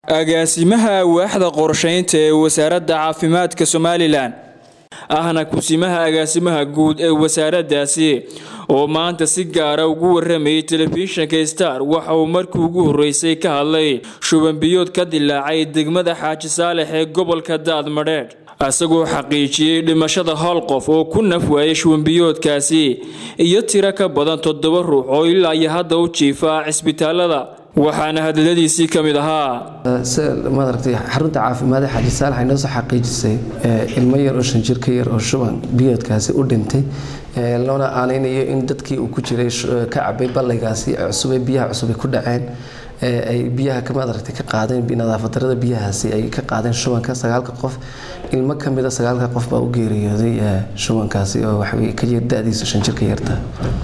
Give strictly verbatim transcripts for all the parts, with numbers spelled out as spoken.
agaasimaha waaxda qorshaynta ee wasaaradda caafimaadka Somaliland ahna kusimaha agaasimaha guud ee wasaaraddaasi oo maanta si gaar ah ugu warramay telefishinka Star waxa uu markii ugu horeysay ka hadlay shuban biyood ka dilaacay degmada Xaaji Saalex ee gobolka Daadmareed asagoo xaqiijiyay dhimashada hal qof oo ku naf waayay shuban biyoodkaasi iyo tiro ka badan toddoba ruux oo ilaa iyo hadda u jiifa cisbitaalada waxaana hadaladiisii kamid ahaa maaragtay xarunta caafimaadka Xaaji Saalex ay noo soo xaqiijisay ilmo yar oo shan jir ka yar oo shuban biyoodkaasi u dhintay loona aanaynayo in dadkii uu ku jiray ka cabay ballaygaasi cusub ee biyaha cusub ku dhaceen ay biyaha ka maaragtay ka qaadeen nadaafad darrada biyahaasi ay ka qaadeen shubanka sagaalka qof ilmo kamid ah sagaalka qof baa u geeriyooday shubankaasi oo wax weey ka yar da'diisu shan jir ka yarta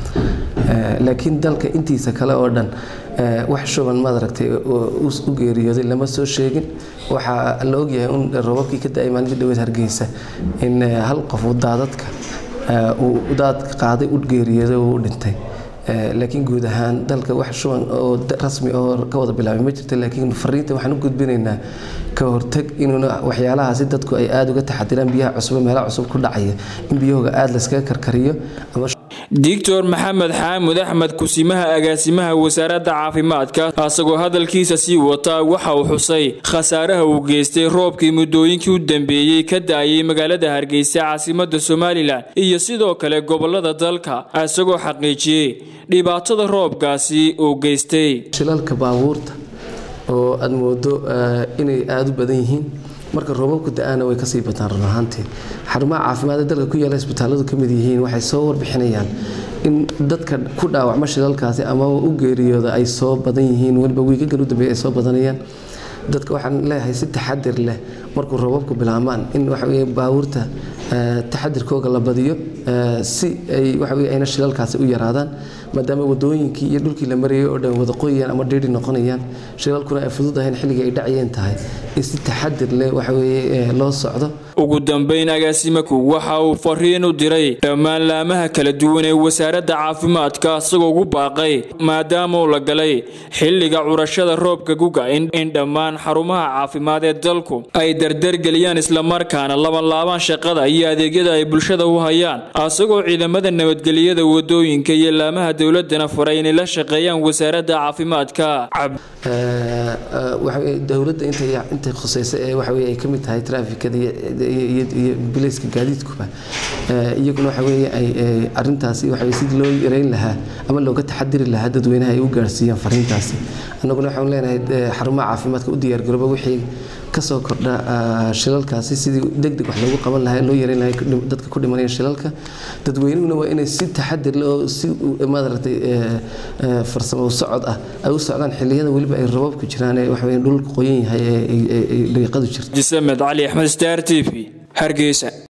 laakiin dalka intiisa kale oo dhan wax shuban maaragtay u geeriyooday lama soo sheegin waxa la og yahay in roobabkii ka da'ay maalintii dhaweyd Hargeysa in hal qof uu daadadka uu daad qaaday u geeriyooday oo u dhintay laakiin guud ahaan dalka wax shuban oo rasmi oo ka wada bilaabay ma jirto laakiin fariinta waxaan u gudbinaynaa ka hortag in waxyaalahaasi dadku ay aad uga taxadiraan biyaha cusub meelaha cusub ku dhacaya in biyahooga aad la iskaga karkariyo ama Doctor Maxamed Xaamud Axmed kusimaha agaasimaha wasaaradda caafimaadka asagoo hadalkiisa sii wata waxa uu xusay khasaaraha uu geystay roobkii muddooyinkii u dambeeyay ka daayay magaalada Hargeysa caasimadda Somaliland iyo sidoo kale gobolada dalka asagoo xaqiijiyay dhibaatada roobkaasi uu geystay shilalka baabuurta oo aad moodo inay aad u badan yihiin marka roobabku da'ana way ka sii bataan run ahaantii xarumaha caafimaadka dalka ku yaala isbitaaladu ka mid yihiin waxay soo warbixinayaan in dadka ku dhaawacma shilalkaasi ama u geeriyooda ay soo badan yihiin waliba wiigagan u dambeeyay ay soo badanayaan dadka waxaan leeyahay si taxadir leh markuu roobabku bilaabmaan in waxa weeye baabuurta taxadirkooga la badiyo si ay waxa weeye ayna shilalkaasi u yaraadaan maadaama wadooyinkii iyo dhulkii la marayay oo dhan wada qoyaan ama dheeri noqonayaan shilalkuna ay fududahay xilliga ay dhacayeen tahay si taxadir leh waxa weeye loo socdo ugu dambeyn agaasimaku waxa uu fariin u diray dhammaan laamaha kala duwan ee wasaaradda caafimaadka asagoo ugu baaqay maadaama uu la galay xilliga curashada roobka guga in dhammaan xarumaha caafimaad ee dalku ay dardar geliyaan isla markaana laba laaban shaqada iyo adeegyada ay bulshada u hayaan asagoo ciidamada nabadgelyada wadooyinka iyo laamaha dawladana faray inay la shaqeeyaan wasaaradda caafimaadka waxa dawladda inta inta khusaysa ee waxa ay ka mid tahay trafficada iyo biliska gaadiidkuba iyaguna waxa weeye ay arintaasi waxa sidii loo yareyn lahaa ama looga taxadiri lahaa dadweynaha ay u gaarsiiyaan fariintaasi annaguna waxaan leenahay xarumaha caafimaadka u diyaar garooba wixii ka soo kordha shilalkaasi sidii degdeg wax loogu qaban lahaa loo yareyn lahaa dadka ku dhimanaya shilalka dadweynuhuna waa inay si taxadir leh oo si maaragtay farsamo socod ah ay u socdaan xilliyada waliba ay roobabku jiraan ee wax weyn dhulka qoyan yahay ee dhiiqadu jirto Jisamed Ali Ahmed Star T V Hargeysa.